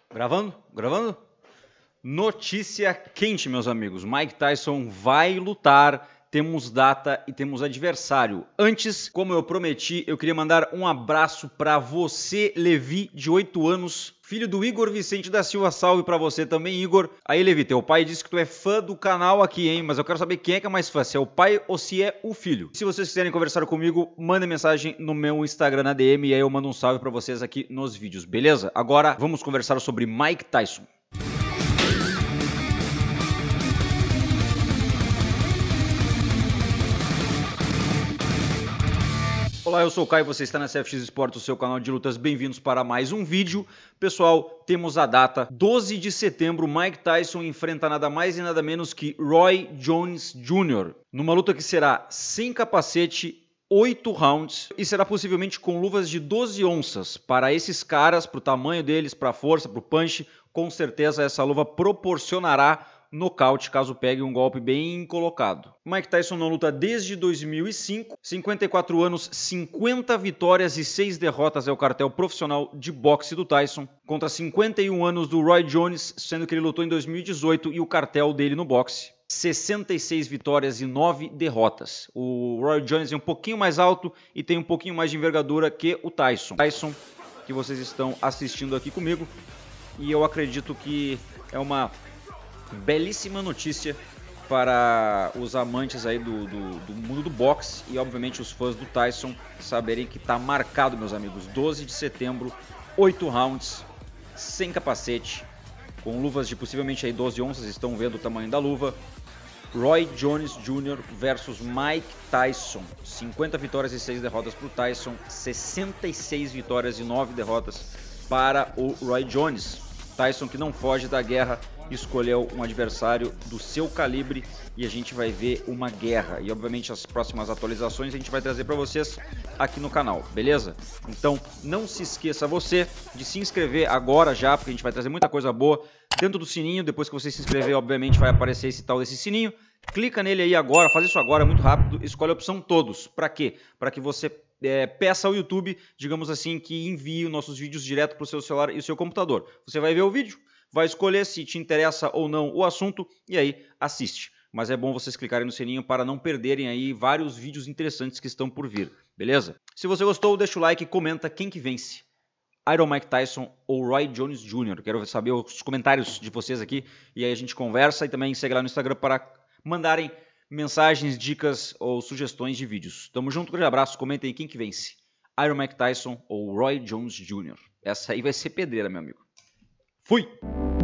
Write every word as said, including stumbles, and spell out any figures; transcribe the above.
Gravando? Gravando? Notícia quente, meus amigos. Mike Tyson vai lutar. Temos data e temos adversário. Antes, como eu prometi, eu queria mandar um abraço para você, Levi, de oito anos, filho do Igor Vicente da Silva. Salve para você também, Igor. Aí, Levi, teu pai disse que tu é fã do canal aqui, hein? Mas eu quero saber quem é que é mais fã, se é o pai ou se é o filho. Se vocês quiserem conversar comigo, mandem mensagem no meu Instagram na D M e aí eu mando um salve para vocês aqui nos vídeos, beleza? Agora, vamos conversar sobre Mike Tyson. Olá, eu sou o Caio, você está na C F X Sport, o seu canal de lutas. Bem-vindos para mais um vídeo. Pessoal, temos a data doze de setembro, Mike Tyson enfrenta nada mais e nada menos que Roy Jones Júnior numa luta que será sem capacete, oito rounds e será possivelmente com luvas de doze onças. Para esses caras, para o tamanho deles, para a força, para o punch, com certeza essa luva proporcionará nocaute caso pegue um golpe bem colocado. Mike Tyson não luta desde dois mil e cinco, cinquenta e quatro anos, cinquenta vitórias e seis derrotas é o cartel profissional de boxe do Tyson, contra cinquenta e um anos do Roy Jones, sendo que ele lutou em dois mil e dezoito e o cartel dele no boxe. sessenta e seis vitórias e nove derrotas. O Roy Jones é um pouquinho mais alto e tem um pouquinho mais de envergadura que o Tyson. Tyson, que vocês estão assistindo aqui comigo, e eu acredito que é uma belíssima notícia para os amantes aí do, do, do mundo do boxe e obviamente os fãs do Tyson saberem que está marcado, meus amigos, doze de setembro, oito rounds, sem capacete, com luvas de possivelmente aí doze onças, estão vendo o tamanho da luva. Roy Jones Júnior versus Mike Tyson, cinquenta vitórias e seis derrotas para o Tyson, sessenta e seis vitórias e nove derrotas para o Roy Jones. Tyson, que não foge da guerra, escolheu um adversário do seu calibre e a gente vai ver uma guerra. E obviamente as próximas atualizações a gente vai trazer para vocês aqui no canal, beleza? Então não se esqueça você de se inscrever agora já, porque a gente vai trazer muita coisa boa dentro do sininho. Depois que você se inscrever, obviamente vai aparecer esse tal desse sininho. Clica nele aí agora, faz isso agora, é muito rápido. Escolhe a opção todos. Para quê? Para que você É, peça ao YouTube, digamos assim, que envie os nossos vídeos direto para o seu celular e o seu computador. Você vai ver o vídeo, vai escolher se te interessa ou não o assunto e aí assiste. Mas é bom vocês clicarem no sininho para não perderem aí vários vídeos interessantes que estão por vir, beleza? Se você gostou, deixa o like e comenta quem que vence, Iron Mike Tyson ou Roy Jones Júnior Quero saber os comentários de vocês aqui e aí a gente conversa e também segue lá no Instagram para mandarem mensagens, dicas ou sugestões de vídeos. Tamo junto, grande abraço, comentem aí quem que vence, Iron Mike Tyson ou Roy Jones Júnior Essa aí vai ser pedreira, meu amigo. Fui!